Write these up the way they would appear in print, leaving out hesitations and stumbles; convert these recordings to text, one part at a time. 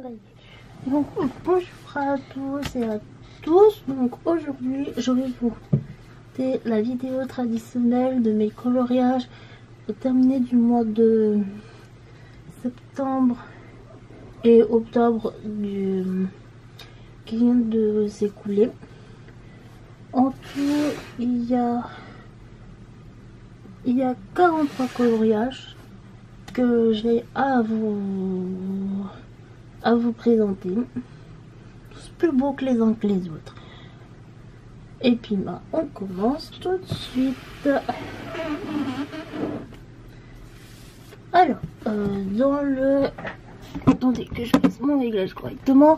Ça y est. Donc bonjour à tous et à tous. Donc aujourd'hui je vais vous montrer la vidéo traditionnelle de mes coloriages terminés du mois de septembre et octobre qui vient de s'écouler. En tout il y a 43 coloriages que j'ai à vous présenter, tous plus beaux que les uns que les autres. Et puis on commence tout de suite. Alors dans le, attendez que je fasse mon réglage correctement.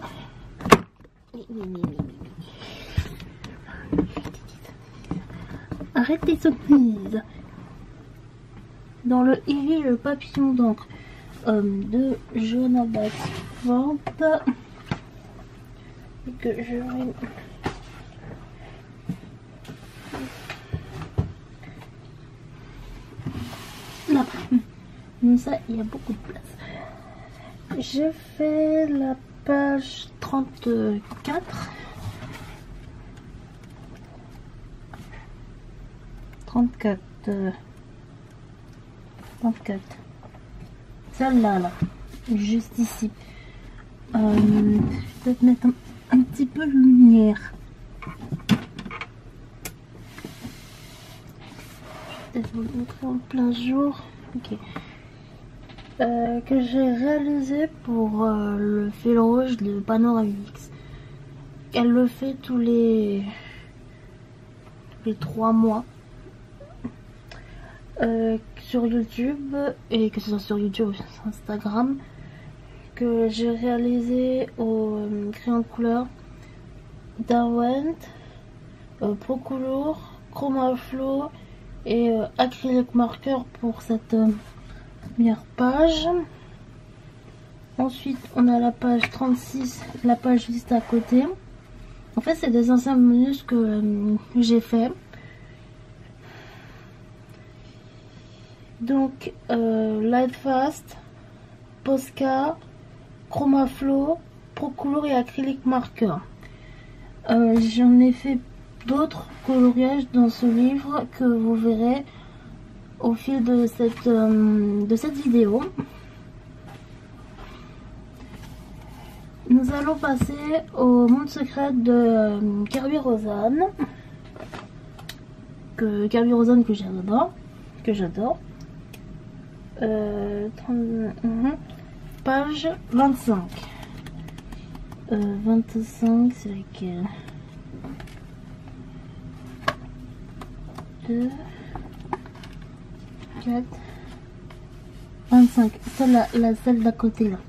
Arrête tes sottises. Dans le Ivy, le papillon d'encre de Jonathan Ford, et que je vais là, mais ça il y a beaucoup de place. J'ai fait la page 34. Celle-là, là, juste ici. Je vais peut-être mettre un petit peu de lumière. Peut-être vous le montrer en plein jour. Ok. Que j'ai réalisé pour le fil rouge de Panoramix. Elle le fait tous les 3 mois. Sur YouTube, et que ce soit sur YouTube ou sur Instagram, que j'ai réalisé au crayon de couleur Derwent, Procolor, Chroma Flow et acrylique marqueur pour cette première page. Ensuite on a la page 36, la page juste à côté. En fait c'est des anciens bonus que j'ai fait. Donc Lightfast, Posca, Chroma Flow, Procolor et acrylique marqueur. J'en ai fait d'autres coloriages dans ce livre que vous verrez au fil de cette vidéo. Nous allons passer au monde secret de Kerby Rosanes, que j'adore. Page 25. 25, c'est laquelle? 2, 4, 25. Celle-là, celle d'à côté là.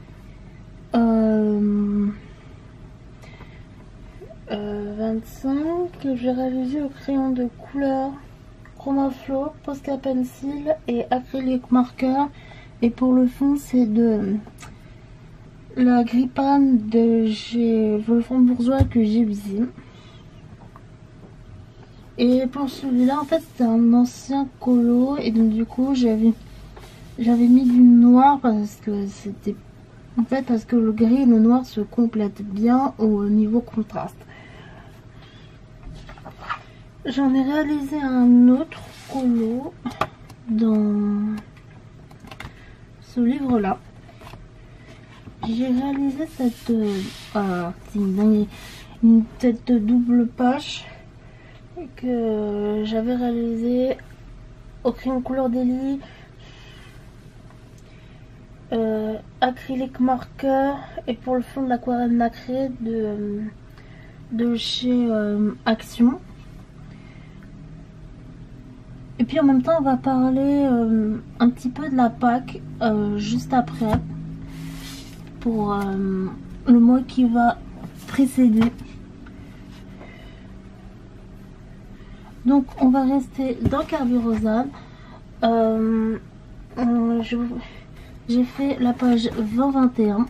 25 que j'ai réalisé au crayon de couleur Chroma Flow, Posca Pencil et acrylique marqueur. Et pour le fond c'est de la Grippan de chez Wolfram Bourgeois que j'ai usé. Et pour celui-là en fait c'est un ancien colo, et donc du coup j'avais mis du noir parce que c'était parce que le gris et le noir se complètent bien au niveau contraste. J'en ai réalisé un autre colo dans ce livre là. J'ai réalisé cette double page que j'avais réalisé au crayon couleur Daily, acrylique marqueur, et pour le fond de l'aquarelle nacrée de chez Action. Et puis en même temps on va parler un petit peu de la Pâques juste après, pour le mois qui va précéder. Donc on va rester dans Kerby Rosanes. J'ai fait la page 20-21.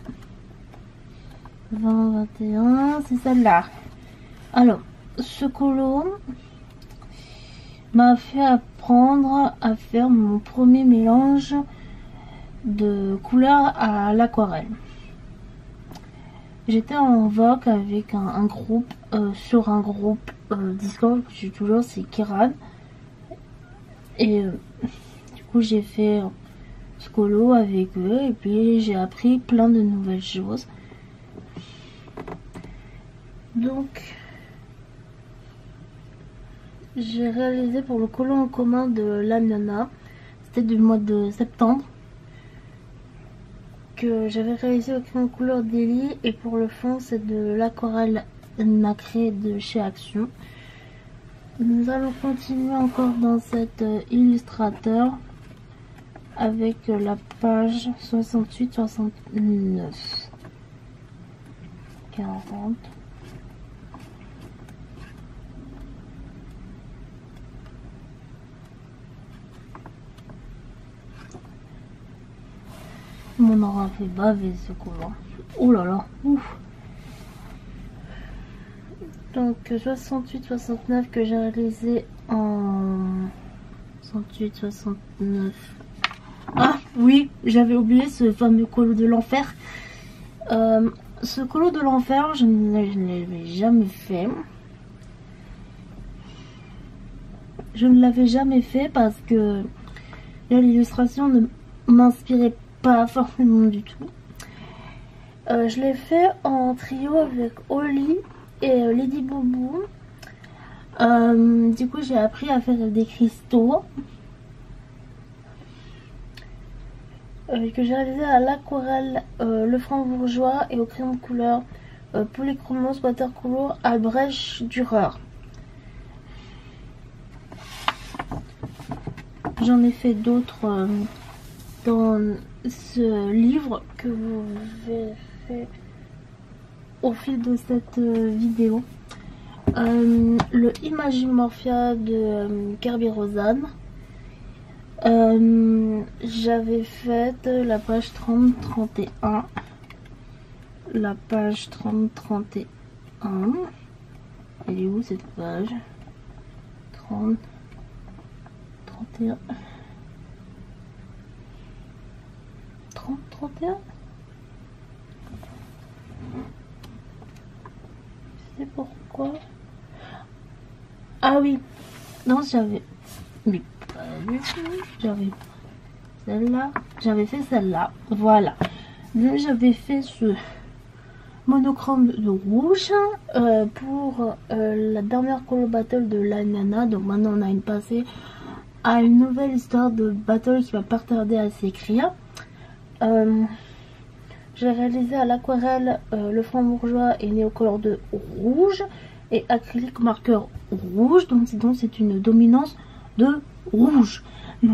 20-21, c'est celle-là. Alors ce colo m'a fait apprendre à faire mon premier mélange de couleurs à l'aquarelle. j'étais en vogue avec un groupe, sur un groupe Discord que j'ai toujours, c'est Kiran. Et du coup j'ai fait ce colo avec eux et puis j'ai appris plein de nouvelles choses. Donc j'ai réalisé pour le colo en commun de l'Amiana, c'était du mois de septembre, que j'avais réalisé au crayon couleur Daily, et pour le fond c'est de l'aquarelle nacrée de chez Action. Nous allons continuer encore dans cet illustrateur avec la page 68, 69, 40. On aura fait baver ce collant. Oh là là, ouf. Donc 68, 69 que j'ai réalisé en 68, 69. Ah oui, j'avais oublié ce fameux colo de l'enfer. Ce colo de l'enfer, je ne l'avais jamais fait. Je ne l'avais jamais fait parce que l'illustration ne m'inspirait pas forcément du tout. Je l'ai fait en trio avec Oli et Lady Boubou. Du coup j'ai appris à faire des cristaux que j'ai réalisé à l'aquarelle Le Franc Bourgeois et au crayon de couleur Polychromos Watercolor Albrecht Dürer. J'en ai fait d'autres dans ce livre que vous verrez au fil de cette vidéo. Le Imagimorphia de Kirby Rosanne. J'avais fait la page 30-31. La page 30-31. Elle est où cette page? 30, 31. 30, 31. C'est pourquoi. Ah oui. Non, j'avais. Mais pas du tout. J'avais celle-là. J'avais fait celle-là. Voilà. Donc j'avais fait ce monochrome de rouge pour la dernière colo battle de l'Amiana. Donc maintenant on a une passée à une nouvelle histoire de battle qui va pas tarder à s'écrire. J'ai réalisé à l'aquarelle Le Franc Bourgeois et néocolore de rouge et acrylique marqueur rouge, donc c'est une dominance de rouge. Non.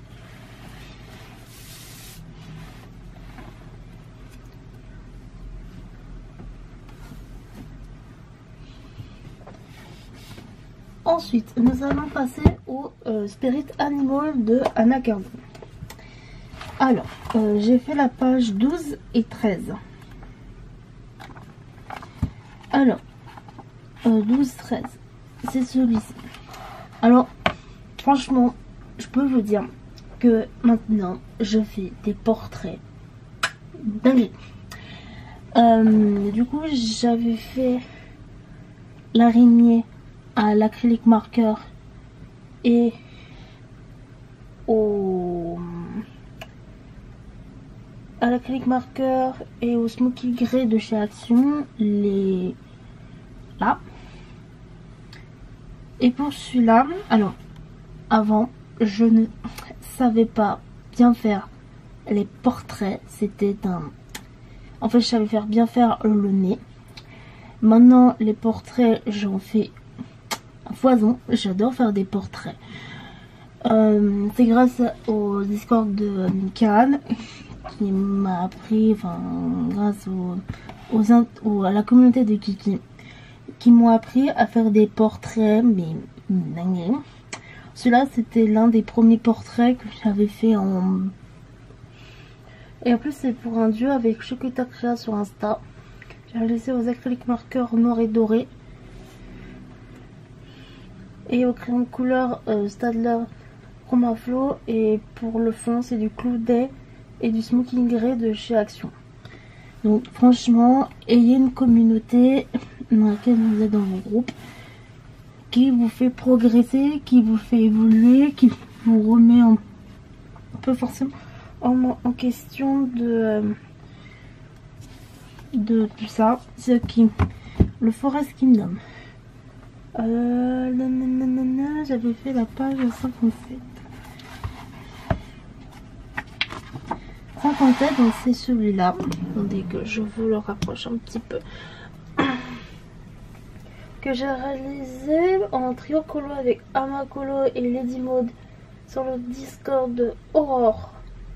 Ensuite, nous allons passer au Spirit Animal de Anna Cardin. Alors, j'ai fait la page 12 et 13. Alors, 12-13, c'est celui-ci. Alors, franchement, je peux vous dire que maintenant, je fais des portraits dingues. Du coup, j'avais fait l'araignée à l'acrylique marqueur et à l'acrylique marqueur et au smoky grey de chez Action, les là. Et pour celui-là, alors avant je ne savais pas bien faire les portraits, c'était en fait je savais faire bien faire le nez. Maintenant les portraits j'en fais à foison, j'adore faire des portraits. C'est grâce au Discord de Kiran qui m'a appris, enfin grâce à la communauté de Kiki, qui m'ont appris à faire des portraits, mais dingue. Celui-là c'était l'un des premiers portraits que j'avais fait en... Et en plus c'est pour un duo avec Chocolata Créa sur Insta. J'ai réalisé aux acryliques marqueurs noir et doré. Et au crayon de couleur Stadler Chromaflow, et pour le fond c'est du Cloudet et du Smoking Grey de chez Action. Donc franchement, ayez une communauté dans laquelle vous êtes dans le groupe qui vous fait progresser, qui vous fait évoluer, qui vous remet un peu forcément en question de tout ça. C'est qui le Forest Kingdom. J'avais fait la page 57. 57, donc c'est celui-là. Attendez que je vous le rapproche un petit peu. Que j'ai réalisé en trio colo avec Amakolo et Lady Maude sur le Discord de Aurore.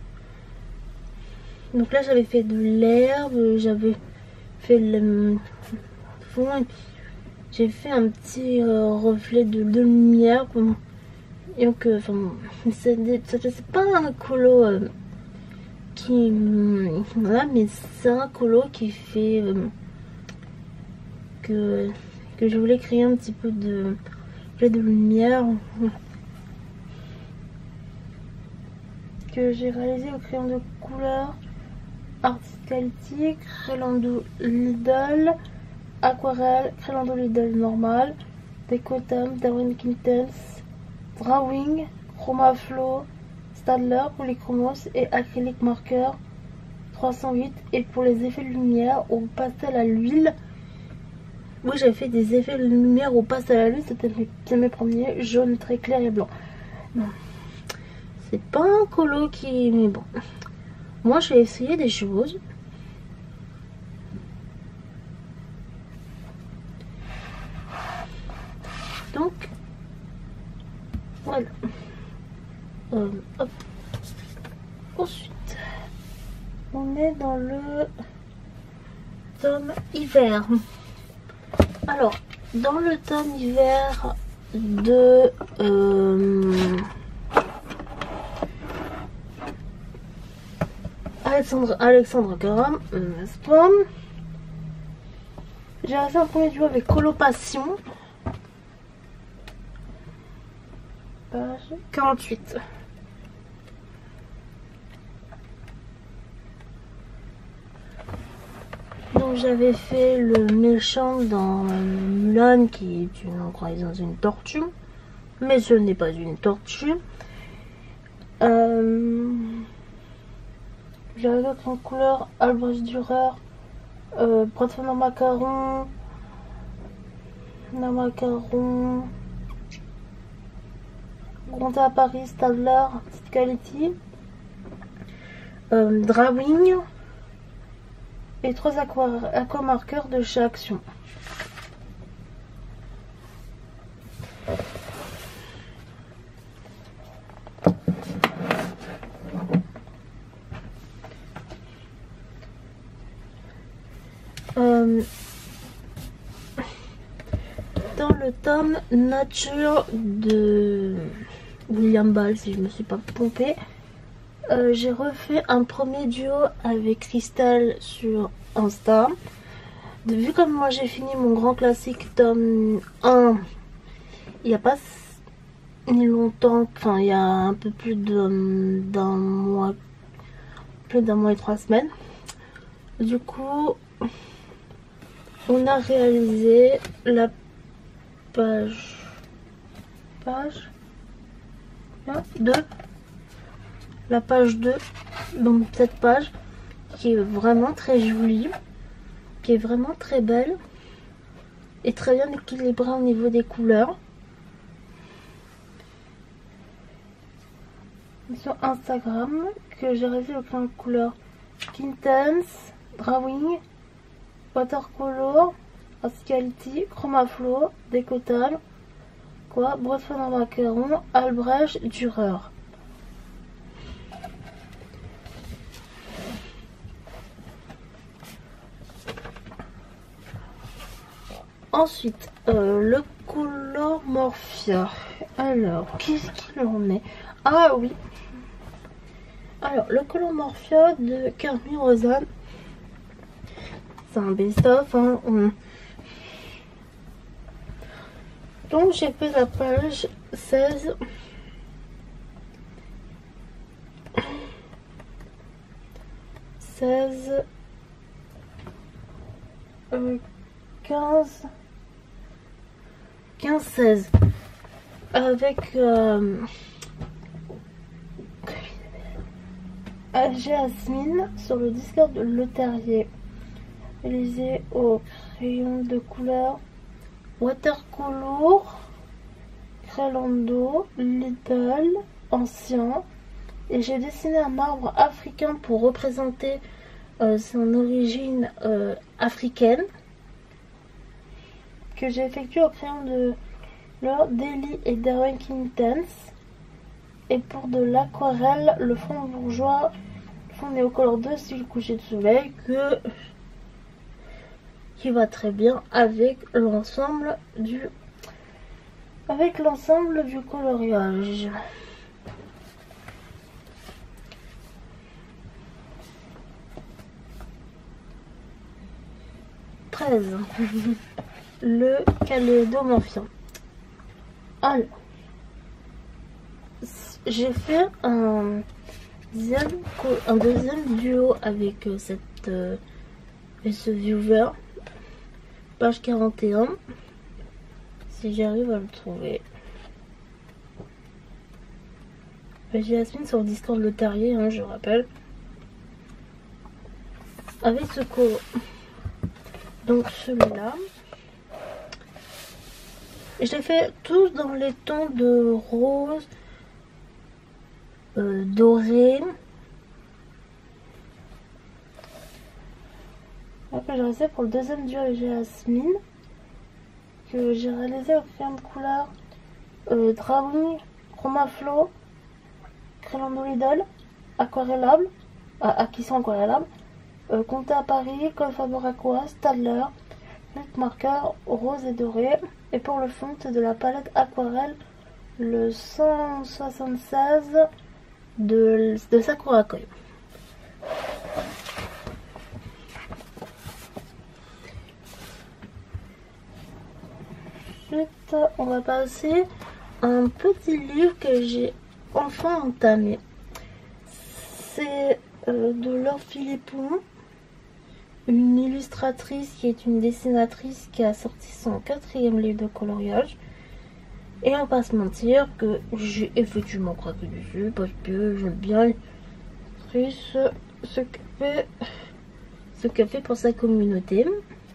Donc là j'avais fait de l'herbe, j'avais fait le fond et puis j'ai fait un petit reflet de lumière. Et donc c'est pas un colo qui voilà, mais c'est un colo qui fait que je voulais créer un petit peu de lumière que j'ai réalisé au crayon de couleur Artistic, Crayando Lidl, aquarelle, Crayando Lidl normal, Decotam, Darwin Quintens, Drawing, Chroma Flow, Stadler, Polychromos et acrylique marqueur 308. Et pour les effets de lumière au pastel à l'huile, oui, j'avais fait des effets de lumière au pastel à l'huile, c'était mes premiers, jaune très clair et blanc. Non, c'est pas un colo qui... mais bon, moi j'ai essayé des choses. Donc voilà. Hop. Ensuite, on est dans le tome hiver. Alors, dans le tome hiver de Alexandre Graham, Spawn, j'ai fait un premier duo avec Colopassion. Page 48. Donc j'avais fait le méchant dans Mulan qui est une, on croit, dans une tortue, mais ce n'est pas une tortue. J'avais d'autres en couleur Albrecht Dürer, Bradford Macaron, Gronda à Paris, Stadler, Petite Quality, Drawing et 3 aquamarqueurs de chez Action. Dans le tome Nature de William Ball, si je me suis pas pompée, j'ai refait un premier duo avec Crystal sur Insta. Vu comme moi j'ai fini mon grand classique tome 1 il n'y a pas ni longtemps, enfin il y a un peu plus d'un mois, et 3 semaines. Du coup, on a réalisé la page 2, la page 2, donc cette page qui est vraiment très jolie, qui est vraiment très belle et très bien équilibrée au niveau des couleurs. Sur Instagram, que j'ai réalisé au crayon de couleur Quintens, Drawing, Watercolor, Quality, Chroma Flow, Decotal, Bradford Macaron, Albrecht Dürer. Ensuite, le Color Morphia. Alors, qu'est-ce qu'il en est? Ah oui. Alors, le Color Morphia de Carmine Rosanne. C'est un best-of. Hein. Donc, j'ai fait la page 16. 15-16 avec Jasmine sur le Discord de Le Terrier, réalisé au crayon de couleur watercolor, Crayando, Lidl, ancien, et j'ai dessiné un arbre africain pour représenter son origine africaine, que j'ai effectué au crayon de couleur Daily et Darwin Quintens. Et pour de l'aquarelle, le fond bourgeois, le fond néocolore de style coucher de soleil, qui va très bien avec l'ensemble du coloriage. Le Kalédomorphien. Alors, j'ai fait un deuxième duo avec ce viewer, page 41, si j'arrive à le trouver. J'ai Jasmine sur le Discord Le Terrier, hein, je rappelle, avec ce colo. Donc celui-là, je l'ai fait tous dans les tons de rose, doré. Après j'ai réalisé pour le deuxième duo avec Jasmine, que j'ai réalisé au crayon de couleur Drawing, Chromaflow, Crayando Lidl, aquarellable, qui sont aquarellables, Comté à Paris, Col Faber Aqua, Stadler, Net Marqueur rose et doré. Et pour le fond de la palette aquarelle, le 176 de Sakura Koi. Ensuite, on va passer à un petit livre que j'ai enfin entamé. C'est de Laure Philippon, une illustratrice qui est une dessinatrice qui a sorti son 4e livre de coloriage. Et on va pas se mentir que j'ai effectivement craqué dessus parce que j'aime bien ce qu'elle fait pour sa communauté.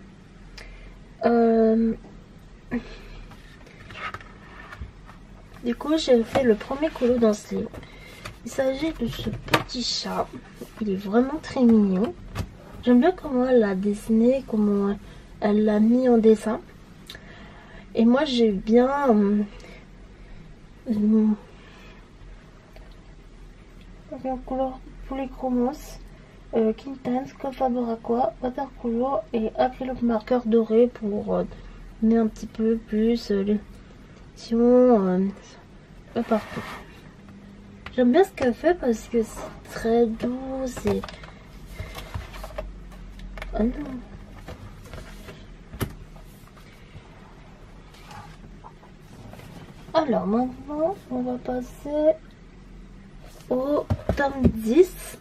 Du coup, j'ai fait le premier colo dans ce livre. Il s'agit de ce petit chat. Il est vraiment très mignon. J'aime bien comment elle l'a dessiné, comment elle l'a mis en dessin. Et moi, j'ai bien couleur Polychromos, Quintans, Col Faber Aqua, watercolor et acrylique marqueur doré pour donner un petit peu plus l'édition partout. J'aime bien ce qu'elle fait parce que c'est très doux, c'est... Oh non. Alors maintenant, on va passer au tome 10.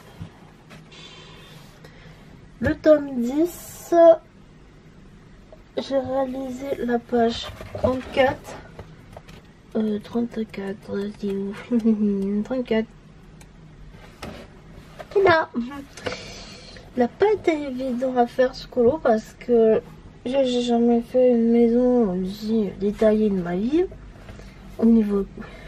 Le tome 10, j'ai réalisé la page 34. 34, c'est où 34. Et là, il n'a pas été évident à faire ce colo parce que j'ai jamais fait une maison aussi détaillée de ma vie. Au niveau...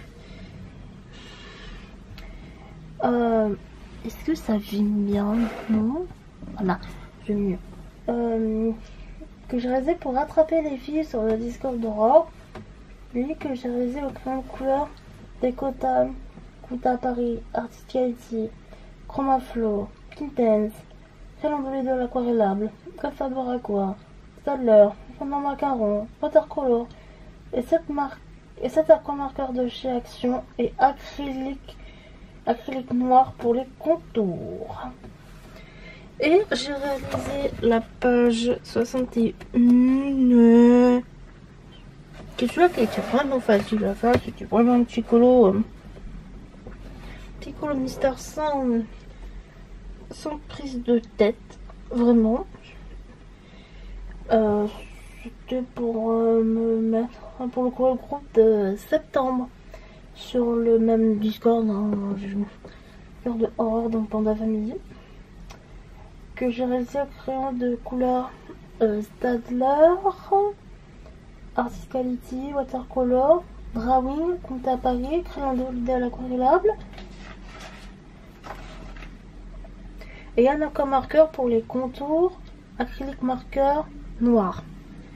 est-ce que ça vit bien? Non. Voilà, je mieux. Que j'ai réalisé pour rattraper les filles sur le Discord d'Aurore. Lui que j'ai réalisé au crayon de couleur Décota, Comté Paris, Artisticality, Chromaflow, Quintens, Crayando de l'aquarellable, Col Faber Aqua, Stadler, Fondant Macaron, Watercolor et 7 aquamarqueurs de chez Action et acrylique noir pour les contours. Et j'ai réalisé la page 61. C'est celui-là qui était vraiment facile à faire. C'était vraiment un petit colo mystère sans prise de tête, vraiment. C'était pour me mettre pour le groupe de septembre sur le même Discord, hein, de horreur dans Panda Family, que j'ai réalisé en créant de couleurs Stadler, Artisticality, Watercolor, Drawing, compte à Paris, crayon de Lidl aquarellable et un aqua marqueur pour les contours, acrylique marqueur noir.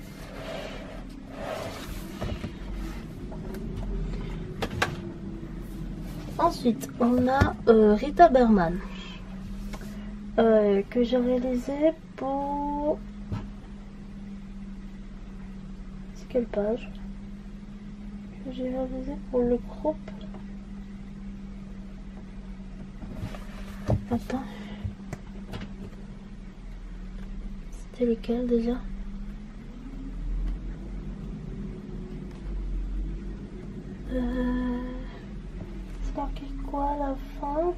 Ensuite, on a Rita Berman que j'ai réalisé pour... C'est quelle page? Que j'ai réalisé pour le groupe. Attends. C'était lequel déjà? C'est marqué quoi à la fin?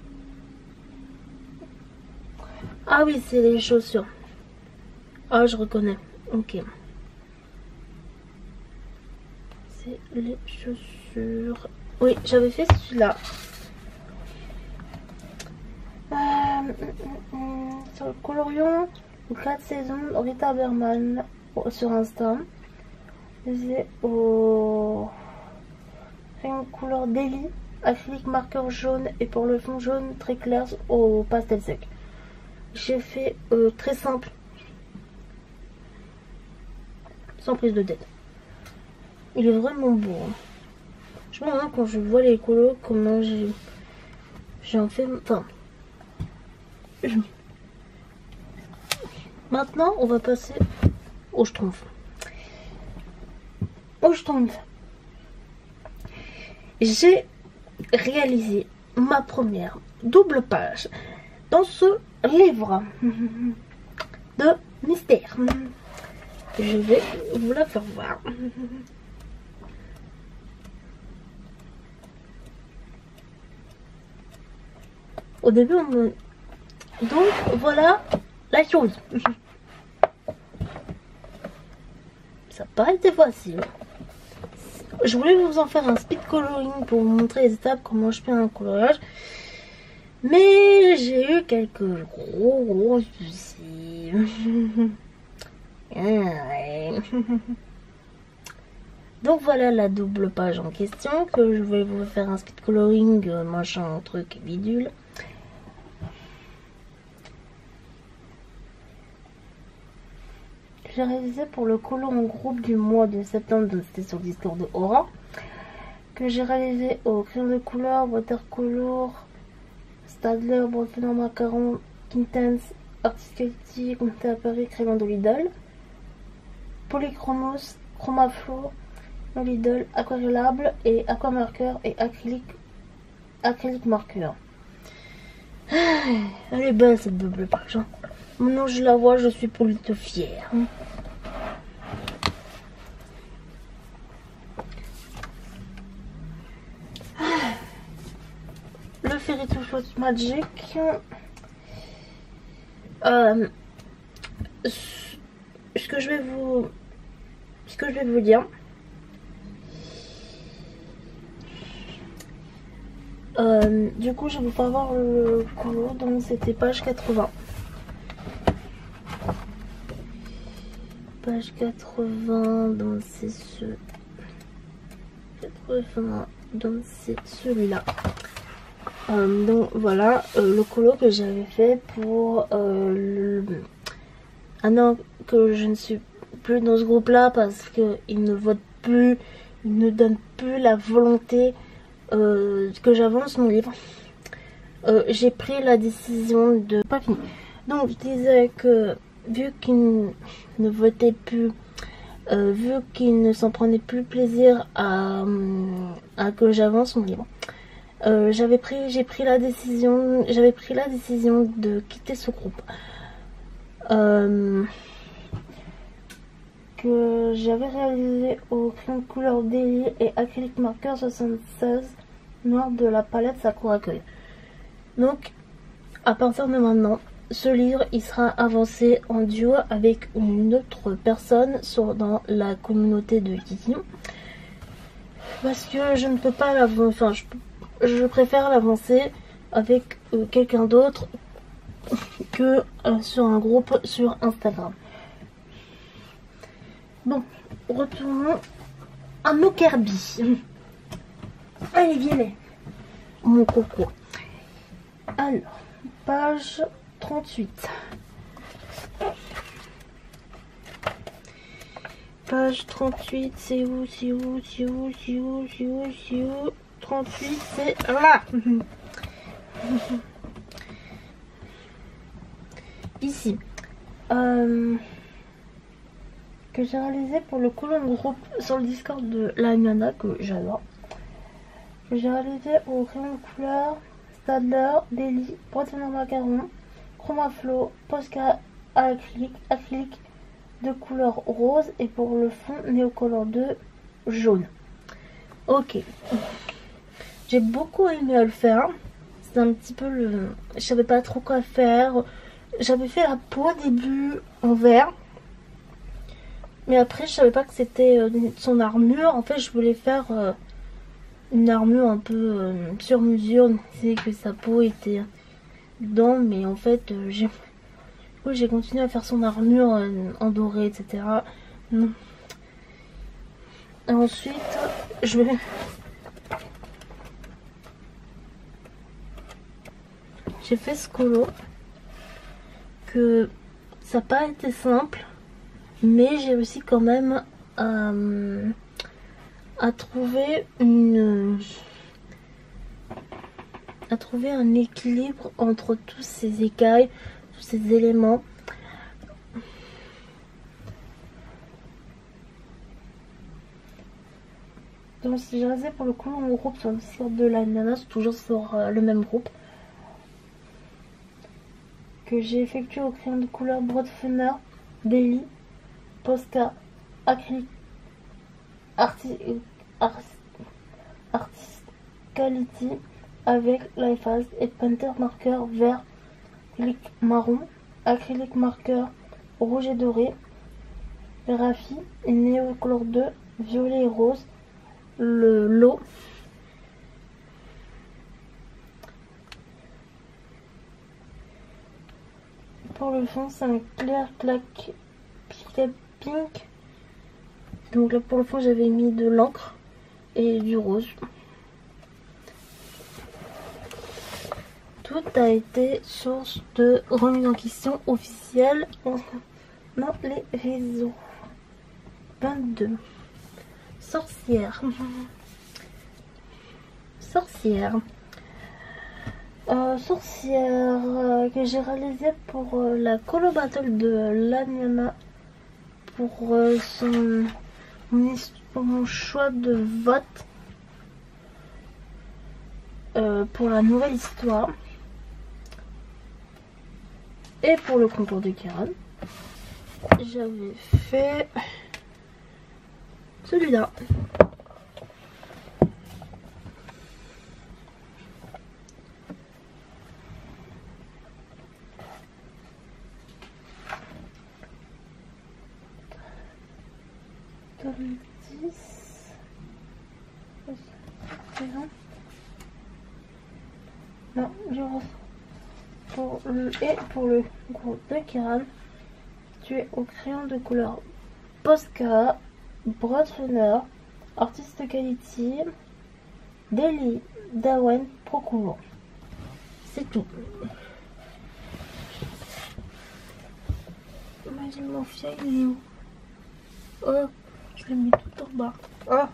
Ah oui, c'est les chaussures. Ah, je reconnais. Ok. C'est les chaussures. Oui, j'avais fait celui-là. Sur le colorion, 4 saisons, Rita Berman sur Insta. C'est au rayon couleur Daily, acrylique marqueur jaune et pour le fond jaune très clair au pastel sec. J'ai fait très simple, sans prise de tête. Il est vraiment beau. Hein. Je me demande quand je vois les colos comment j'en fais. Enfin. Maintenant, on va passer au Schtroumpf. J'ai réalisé ma première double page dans ce livre de mystère. Je vais vous la faire voir. Au début, donc voilà la chose. Ça paraît été facile. Je voulais vous en faire un speed coloring pour vous montrer les étapes, comment je fais un coloriage. Mais j'ai eu quelques gros soucis. Donc voilà la double page en question, que je vais vous faire un speed coloring, machin, truc, bidule. J'ai réalisé pour le colo en groupe du mois de septembre, donc c'était sur le Discord de Aura, que j'ai réalisé au crayon de couleur, Watercolor, Stadler, Broken Macaron, Intense, Artisticality, Compté à Paris, crayon de Lidl, Polychromos, Chromaflow, Lidl, aquarellable et aqua marqueur et acrylique marqueur. Elle est belle cette double page. Hein. Maintenant je la vois, je suis plutôt fière. Le Fairy to Float Magic. Ce que je vais vous dire. Du coup, je vais vous faire voir le colo, donc c'était page 80. Page 80, donc c'est ce. 80, donc c'est celui-là. Donc voilà le colo que j'avais fait pour un an que je ne suis plus dans ce groupe là parce qu'il ne vote plus, il ne donne plus la volonté que j'avance mon livre. J'ai pris la décision de pas fini. Donc je disais que vu qu'il ne votait plus, vu qu'il ne s'en prenait plus plaisir à que j'avance mon livre, j'avais pris la décision de quitter ce groupe. Que j'avais réalisé au crayon de couleur Daily et acrylique marqueur 76 noir de la palette Sakura Accueil. Donc à partir de maintenant, ce livre il sera avancé en duo avec une autre personne dans la communauté de Kiki. Parce que je ne peux pas l'avancer, enfin je préfère l'avancer avec quelqu'un d'autre que sur un groupe sur Instagram. Bon, retournons à nos Kirby. Allez, viens, mon coco. Alors, page 38. Page 38, c'est où, c'est où, c'est où, c'est où, c'est où, c'est où? 38, c'est là. Ici. Que j'ai réalisé pour le colon groupe sur le Discord de la Nana, que j'adore. Que j'ai réalisé au crayon de couleur, Stadler, Daily, Bretonner Macaron, Chromaflow, Posca, acrylique de couleur rose et pour le fond Néocolor 2 jaune. Ok. J'ai beaucoup aimé le faire. C'est un petit peu le... Je savais pas trop quoi faire. J'avais fait la peau au début en vert. Mais après je savais pas que c'était son armure. En fait je voulais faire une armure un peu sur mesure. C'est que sa peau était dedans. Mais en fait j'ai continué à faire son armure en doré, etc. Et ensuite j'ai fait ce colo. Que ça n'a pas été simple. Mais j'ai réussi quand même à trouver un équilibre entre tous ces écailles, tous ces éléments. Donc si j'ai réalisé pour le coup mon groupe sur le site de la Nana, c'est toujours sur le même groupe. Que j'ai effectué au crayon de couleur Broadfunner, Daily, Posca, acrylique, Artist Quality avec Lifehouse et Painter marqueur vert, acrylique marron, acrylique marqueur rouge et doré, Raffi et Néocolor 2, violet et rose, le lot. Pour le fond, c'est un clair claque pink. Donc là pour le fond j'avais mis de l'encre et du rose. Tout a été source de remise en question officielle dans les réseaux. 22. Sorcière. Sorcière. Sorcière que j'ai réalisé pour la colo battle de l'Aniana pour mon choix de vote pour la nouvelle histoire et pour le concours de Kiran. J'avais fait celui-là. Tome 10. Non, je pour le groupe de Kiran, tu es au crayon de couleur Posca, Broadfunner, Artist Quality, Daily, Dawen, Procouvent. C'est tout. Imagine mon fier, il est où? Oh, je l'ai mis tout en bas. Oh.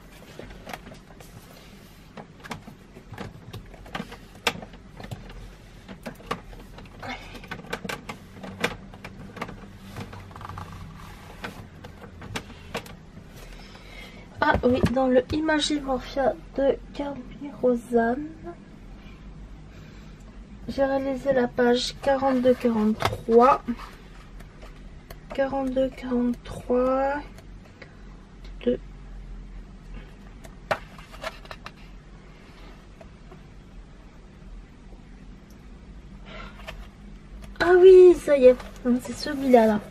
Ah oui, dans le Imagimorphia de Carmi Rosanne, j'ai réalisé la page 42-43. 42-43 de... Ah oui, ça y est, c'est celui-là là.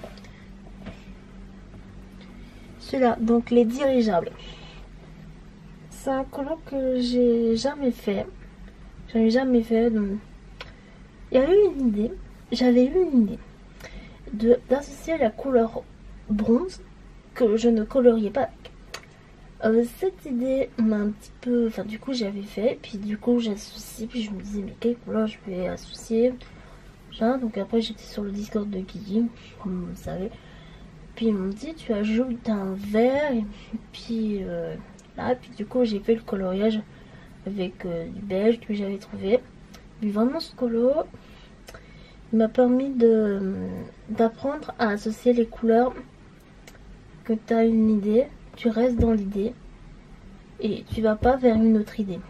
Celui-là, donc les dirigeables. C'est un colo que j'ai jamais fait. J'avais jamais fait. Donc... il y a eu une idée. J'avais eu une idée d'associer la couleur bronze que je ne coloriais pas. Cette idée m'a un petit peu... enfin du coup j'avais fait, puis du coup j'associe, puis je me disais mais quelle couleur je vais associer, genre, donc après j'étais sur le Discord de Kiki, comme vous le savez, puis ils m'ont dit tu ajoutes un vert, et puis là, puis du coup j'ai fait le coloriage avec du beige que j'avais trouvé, puis vraiment ce colo il m'a permis d'apprendre à associer les couleurs, que tu as une idée, tu restes dans l'idée et tu vas pas vers une autre idée.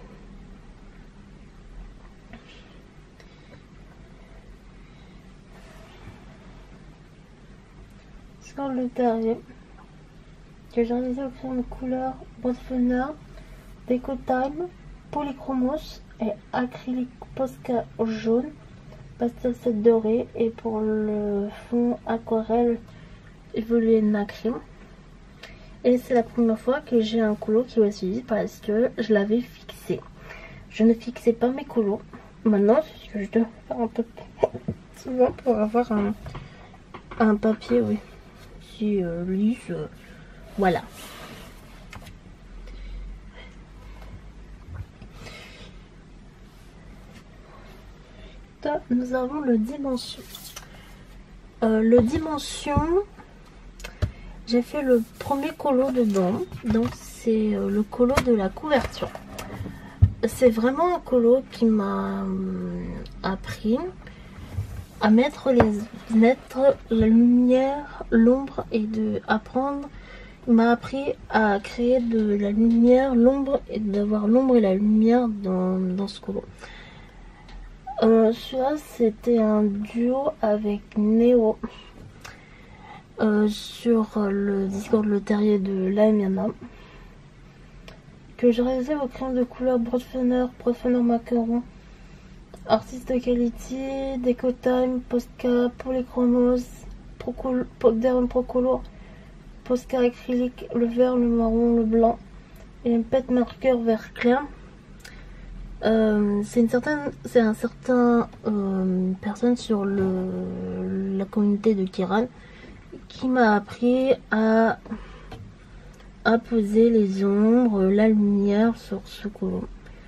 Sur le terrier que j'ai réalisé au crayon de couleur Brotphoner, Deco Time, Polychromos et acrylique Posca jaune, pastel 7 doré, et pour le fond aquarelle évolué nacré. Et c'est la première fois que j'ai un colo qui va suivre parce que je l'avais fixé. Je ne fixais pas mes colos. Maintenant, c'est ce que je dois faire un peu souvent pour avoir un papier, oui, si lisse, voilà. Nous avons le dimension. Le dimension, j'ai fait le premier colo dedans, donc c'est le colo de la couverture. C'est vraiment un colo qui m'a appris à mettre la lumière, l'ombre, et apprendre. Il m'a appris à créer de la lumière, l'ombre, et d'avoir l'ombre et la lumière dans ce colo. Celui-là c'était un duo avec Néo sur le Discord Le Terrier de Lamiana, que j'ai réalisé au crayon de couleur Brotphoner Macaron, Artist Quality, Deco Time, Posca, Polychromos, Derm Procolo, Posca acrylique, le vert, le marron, le blanc et une pet marqueur vert clair. C'est un certain personne sur la communauté de Kiran qui m'a appris à poser les ombres, la lumière sur ce colo.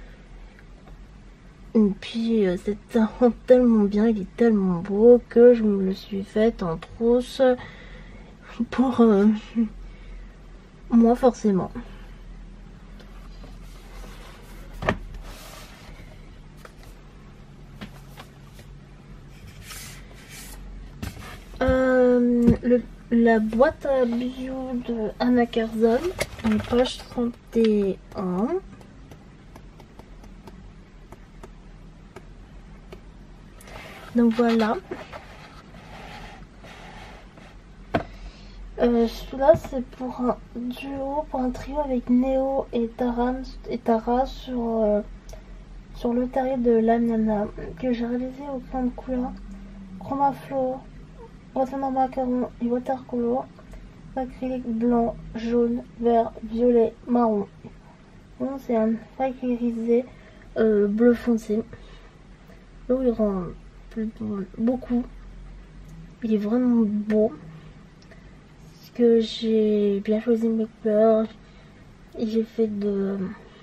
Et puis c'est tellement bien, il est tellement beau que je me le suis fait en trousse pour moi forcément. La boîte à bijoux de Anna Carzon, page 31. Donc voilà. Celui-là c'est pour un duo, pour un trio avec Néo et Tara sur le terrier de Lamiana, que j'ai réalisé au plan de couleur Chromaflow, Brotphoner Macaron et Watercolor, acrylique blanc, jaune, vert, violet, marron. Bon, c'est un acrylique grisé bleu foncé. Là où il rend beaucoup. Il est vraiment beau. Parce que j'ai bien choisi mes couleurs. Et j'ai fait de...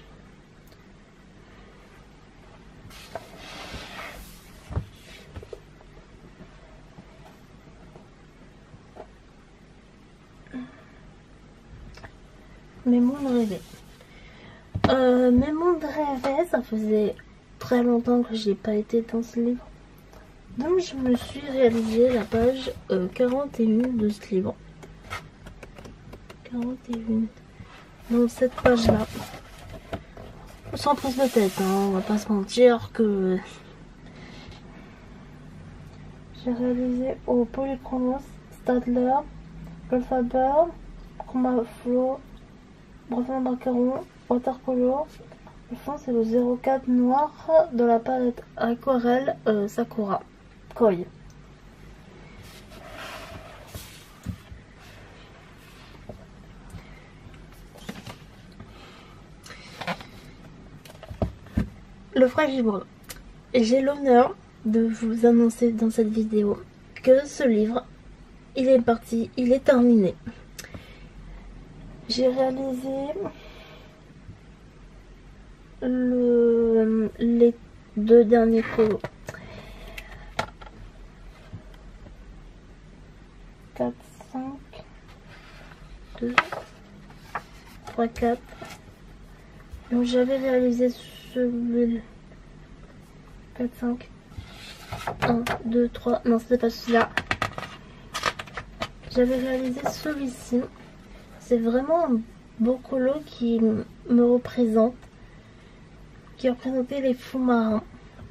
mes mondes rêvés. Mes mondes rêvés, ça faisait très longtemps que j'ai pas été dans ce livre. Donc je me suis réalisé la page 41 de ce livre. 41. Donc cette page là. Sans prise de tête, hein, on va pas se mentir que j'ai réalisé au Polychromos, Stadler, Goldfaber, Chromaflow, Brotphoner Macaron, Watercolor. Le fond c'est le 04 noir de la palette aquarelle Sakura Koi. le fragibond. J'ai l'honneur de vous annoncer dans cette vidéo que ce livre, il est parti, il est terminé. J'ai réalisé les 2 derniers colos. 4, 5, 2, 3, 4. Donc j'avais réalisé ce 4, 5, 1, 2, 3, non c'était pas celui-là. J'avais réalisé celui-ci. C'est vraiment un beau colo qui me représente, qui représentait les fonds marins.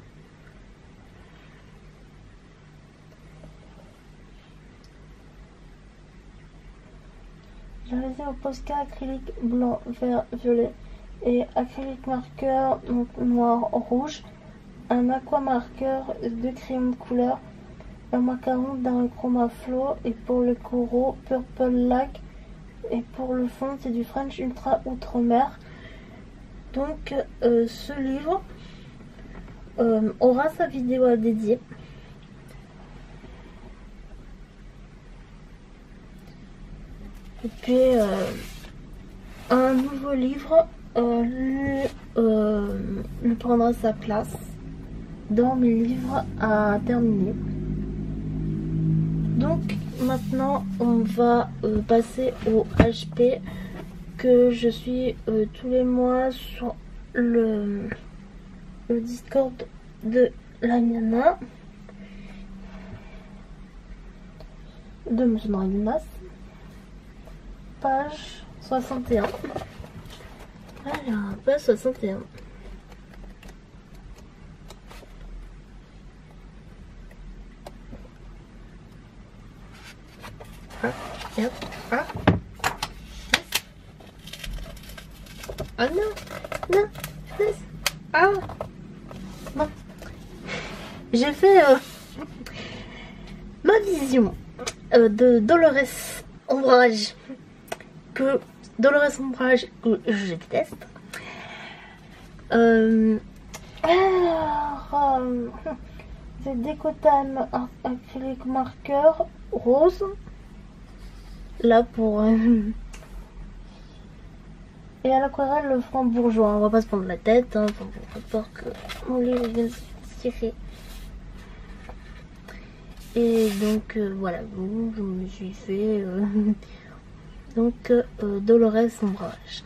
J'ai réalisé au Posca acrylique blanc, vert, violet et acrylique marqueur donc noir, rouge, un aquamarqueur de crayon de couleur, un macaron d'un chroma flow et pour le coraux Purple Lac et pour le fond c'est du French Ultra Outre-mer. Donc ce livre aura sa vidéo à dédier. Et puis un nouveau livre lui prendra sa place dans mes livres à terminer. Donc maintenant on va passer au HP que je suis tous les mois sur le Discord de la Nana de Monsieur Dragunas, page 61. Alors, page 61. Ah non, non, ah bon. J'ai fait ma vision de Dolores Ombrage, que je déteste. C'est Décotane acrylique marqueur rose. Là pour et à l'aquarelle le franc bourgeois. On va pas se prendre la tête, hein, pour peur que mon livre vienne se tirer. Et donc voilà, bon, je me suis fait donc Dolores Ombrage.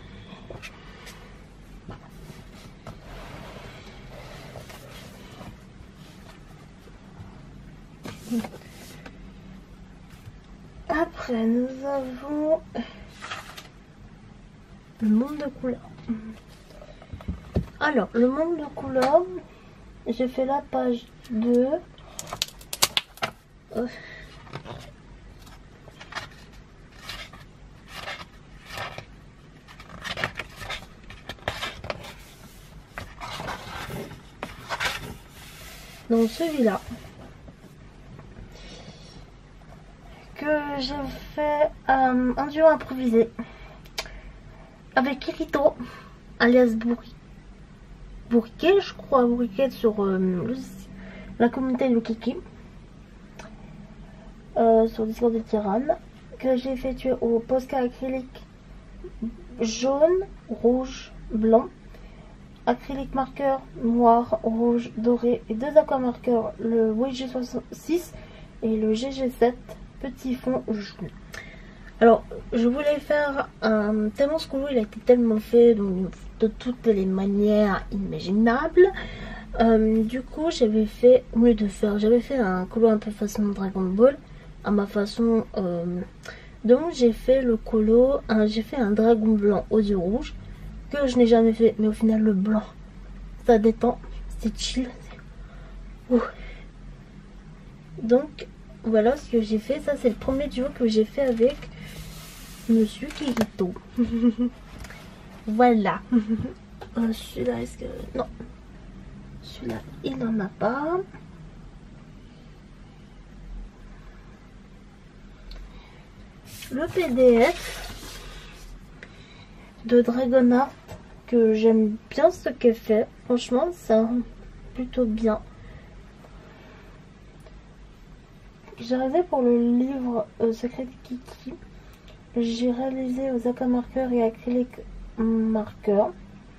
Après nous avons le monde de couleurs. Alors le monde de couleurs, j'ai fait la page 2. Donc celui-là que j'ai fait un duo improvisé avec Kirito alias Bourriquet, je crois, Bourriquet sur la communauté de Kiki, sur Discord de Tyranne, que j'ai effectué au Posca acrylique jaune, rouge, blanc, acrylique marqueur noir, rouge, doré et 2 aquamarqueurs, le WG66 et le GG7 petit fond jaune. Alors je voulais faire tellement ce colo il a été tellement fait donc, de toutes les manières imaginables. Du coup j'avais fait, au lieu de faire, j'avais fait un colo un peu façon Dragon Ball à ma façon. Donc j'ai fait le colo, j'ai fait un dragon blanc aux yeux rouges que je n'ai jamais fait, mais au final le blanc ça détend, c'est chill. Donc voilà ce que j'ai fait. Ça c'est le premier duo que j'ai fait avec Monsieur Kirito. Voilà. Celui-là, est-ce que... Non. Celui-là, il n'en a pas. Le PDF de Dragonheart que j'aime bien ce qu'elle fait. Franchement, ça rend plutôt bien. J'ai réalisé pour le livre Secret Kiki. J'ai réalisé aux aquamarqueurs et acryliques marqueurs.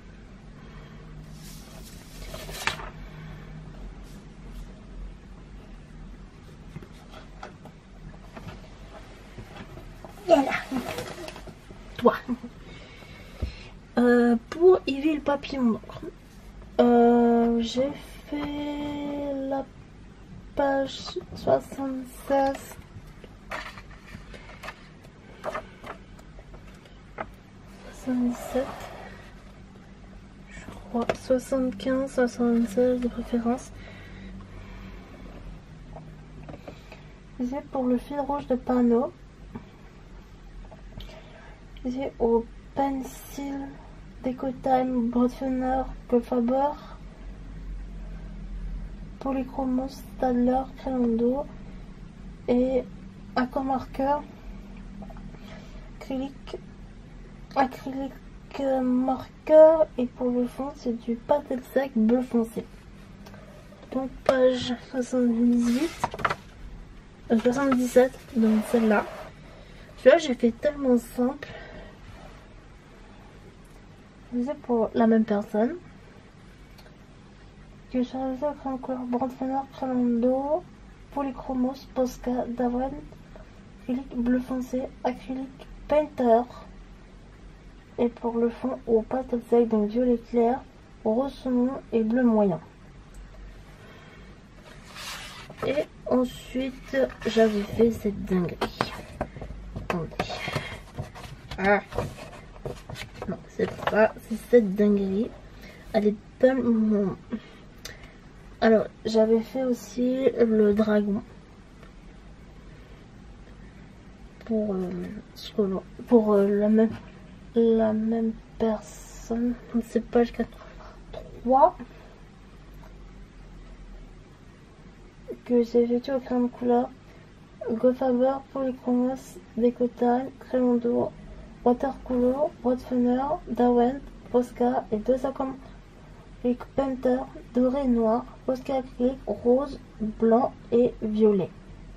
Voilà. Toi. Pour Ivy le papillon, j'ai fait la page 76. 77. Je crois 75, 76 de préférence. J'ai pour le fil rouge de panneau. J'ai au pencil Decotime Broadfener Faber Polychromos Stadler Crelondo et aquamarqueur acrylique marqueur, et pour le fond c'est du pastel sec bleu foncé. Donc page 77, donc celle-là. Celui-là j'ai fait tellement simple. C'est pour la même personne. Que j'ai réalisé au crayon couleur Brandfener Crelondo Polychromos Posca Dawen acrylique bleu foncé acrylique Painter. Et pour le fond au pastel sec, donc violet clair, rose saumon et bleu moyen. Et ensuite j'avais fait cette dinguerie. Attendez. Ah non, c'est pas, c'est cette dinguerie. Elle est tellement... Alors j'avais fait aussi le dragon. Pour la même personne. C'est page 83 que j'ai effectué au crayon de couleur Faber Polychromos Decotime Crelondo Watercolor Broadfener Dawen Posca et deux aquamarques Painter doré et noir, Posca acrylique rose, blanc et violet.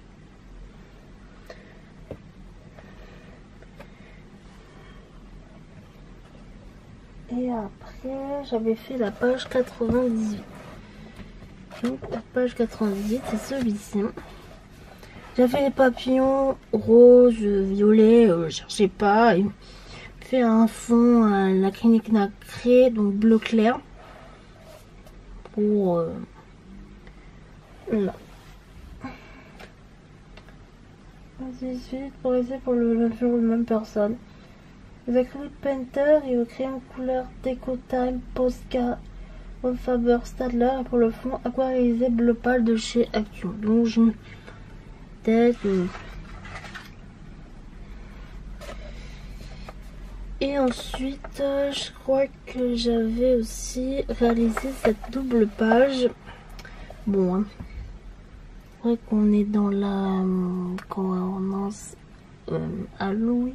Et après, j'avais fait la page 98. Donc, la page 98, c'est celui-ci. J'avais les papillons rose, violet, je cherchais pas. Et fait un fond à l'acrylique nacré, donc bleu clair. Pour là. 18 pour essayer pour le même personne. Les acryliques Painter et au crayon couleur Decotime Posca Faber Stadler, et pour le fond aquarellisé bleu pâle de chez Action. Donc je tête et ensuite je crois que j'avais aussi réalisé cette double page. Bon hein. C'est vrai qu'on est dans la commence Halloween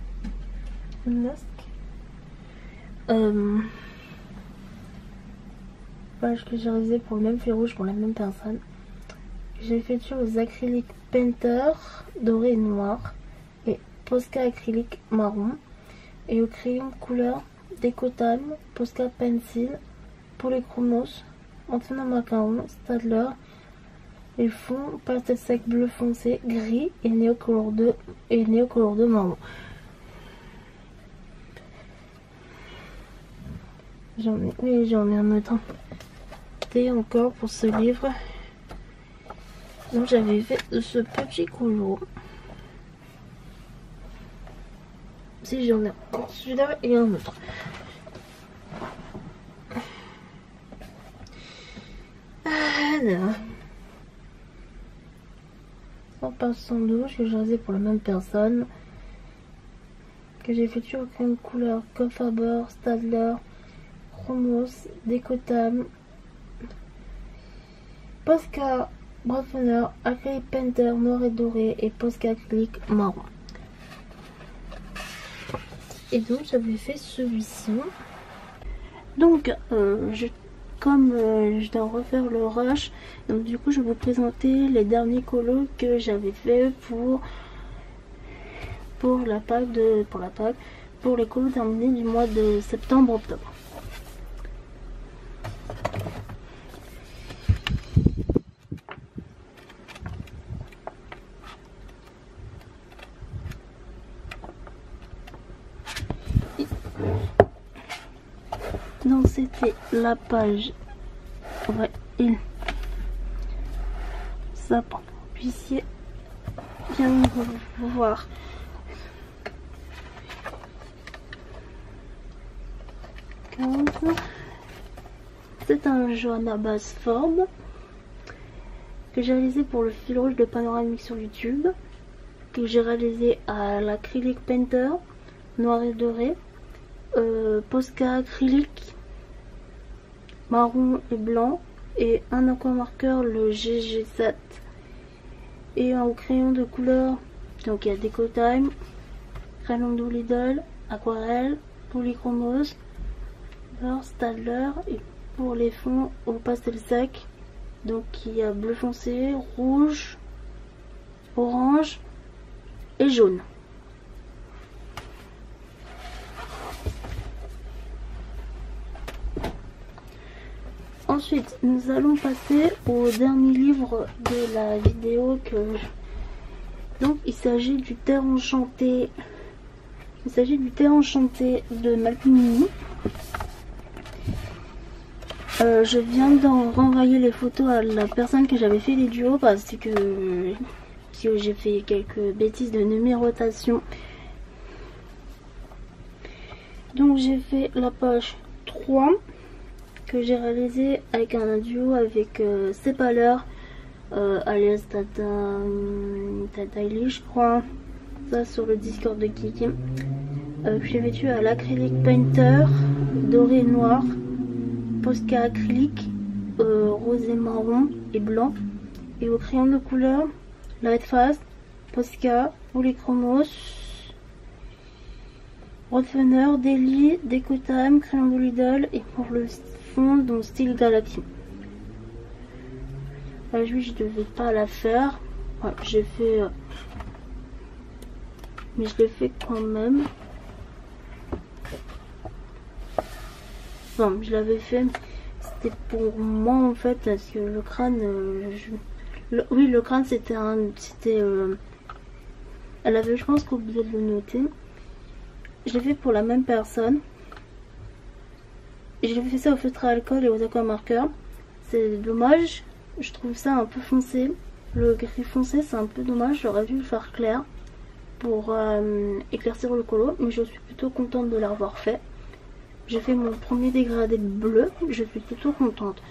page que j'ai réalisée pour le même fil rouge pour la même personne. J'ai effectué aux acryliques Painter doré et noir et Posca acrylique marron, et au crayon couleur Decotime Posca Pencil Polychromos Antonin Macaron Stadler et fond pastel sec bleu foncé gris et néocolore 2 marron. J'en ai un autre encore pour ce livre. Donc j'avais fait ce petit colo. Si j'en ai un, celui-là et un autre. Alors, 112 que j'ai réalisé pour la même personne. Que j'ai effectué au crayon de couleur Faber Stadler Chromos Decotime Posca Broadfener acrylique Painter noir et doré et Posca acrylique marron. Et donc j'avais fait celui-ci. Donc comme je dois refaire le rush, donc du coup je vais vous présenter les derniers colos que j'avais fait pour les colos terminés du mois de septembre-octobre. Donc c'était la page, ça pour que vous puissiez bien voir. C'est un jaune à base forme que j'ai réalisé pour le fil rouge de panoramique sur YouTube, que j'ai réalisé à l'acrylic painter noir et doré, Posca acrylique marron et blanc, et un aquamarqueur le GG7, et un crayon de couleur. Donc il y a Decotime, crayon de Lidl, aquarelle, polychromose, Stadler, et pour les fonds au pastel sec, donc il y a bleu foncé, rouge, orange et jaune. Ensuite, nous allons passer au dernier livre de la vidéo donc il s'agit du Terre Enchantée. Il s'agit du Terre Enchantée de Malpigny. Je viens d'en renvoyer les photos à la personne que j'avais fait les duos parce que j'ai fait quelques bêtises de numérotation. Donc j'ai fait la page 3 que j'ai réalisé avec un duo avec Sepaler, alias Tata Ellie, je crois, ça sur le Discord de Kiki. J'ai vêtu à l'acrylic painter doré et noir, Posca acrylique rose et marron et blanc, et au crayon de couleur Lightfast, Posca, polychromos, Roadrunner, Daily, Decotime, crayon de Lidl, et pour le fond donc style Galaxy. La juge je devais pas la faire, ouais, j'ai fait mais je l'ai fait quand même. Enfin, je l'avais fait, c'était pour moi en fait, parce que le crâne oui, le crâne c'était elle avait, je pense, oublié de le noter. Je l'ai fait pour la même personne. J'ai fait ça au feutre à alcool et aux aquamarqueurs. C'est dommage, je trouve ça un peu foncé. Le gris foncé c'est un peu dommage, j'aurais dû le faire clair pour éclaircir le colo, mais je suis plutôt contente de l'avoir fait. J'ai fait mon premier dégradé bleu, je suis plutôt contente.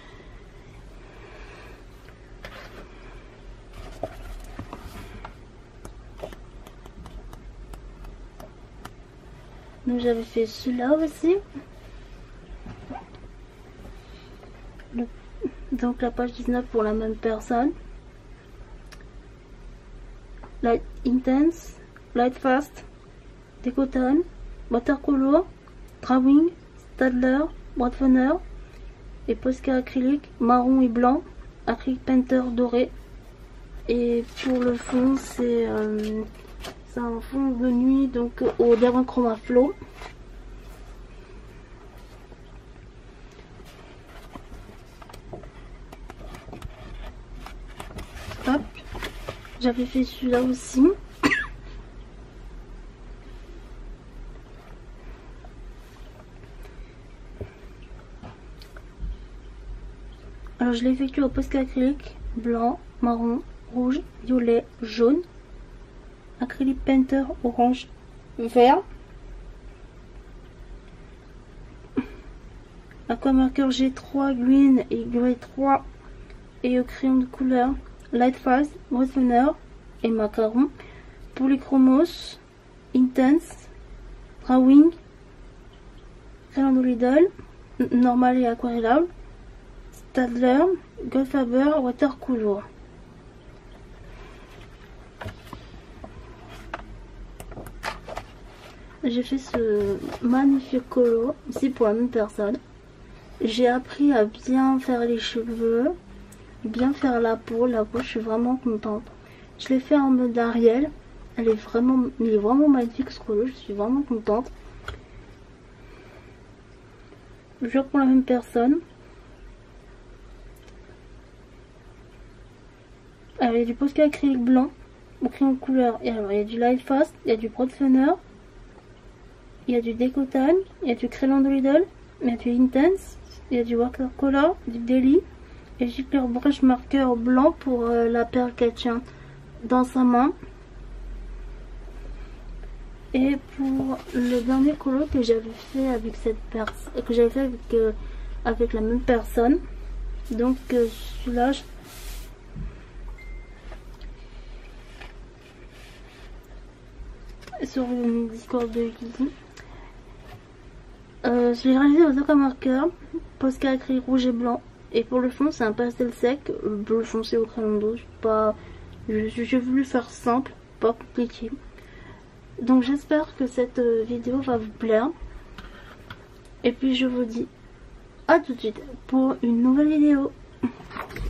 Donc j'avais fait celui-là aussi. Donc la page 19 pour la même personne. Light Intense, Light Fast, Decotone, Watercolor, Drawing, Stadler, Roadrunner, et Posca acrylique marron et blanc, acrylic painter doré. Et pour le fond c'est un fond de nuit, donc au Derwent Chroma Flow. Hop, j'avais fait celui-là aussi. Alors je l'ai effectué au Posca acrylique blanc, marron, rouge, violet, jaune, acrylic painter orange, vert, aquamarqueur G3 green et grey 3, et au crayon de couleur Lightfast, Roadrunner et macaron, polychromos, intense, drawing, crayon de Lidl, normal et aquarellable, Stadler, Goldfaber, watercolor. J'ai fait ce magnifique colo ici pour la même personne. j'ai appris à bien faire les cheveux, bien faire la peau. La peau, je suis vraiment contente. Je l'ai fait en mode Ariel. Il est vraiment magnifique ce color, je suis vraiment contente. Toujours pour la même personne. Alors, il y a du posca acrylique blanc au crayon de couleur. Et alors, il y a du Light Fast, il y a du Broadfenner, il y a du Decotane, il y a du crayon de Lidl, il y a du Intense, il y a du Watercolor, du Daily et du Clear Brush marqueur blanc pour la perle qu'elle tient dans sa main. Et pour le dernier colo que j'avais fait avec cette personne, que j'avais fait avec la même personne, donc celui-là, sur le Discord de Kiki, je l'ai réalisé aux aquamarqueurs, Posca acrylique rouge et blanc. Et pour le fond, c'est un pastel sec, bleu foncé au crayon d'eau. J'ai voulu faire simple, pas compliqué. Donc j'espère que cette vidéo va vous plaire. Et puis je vous dis à tout de suite pour une nouvelle vidéo.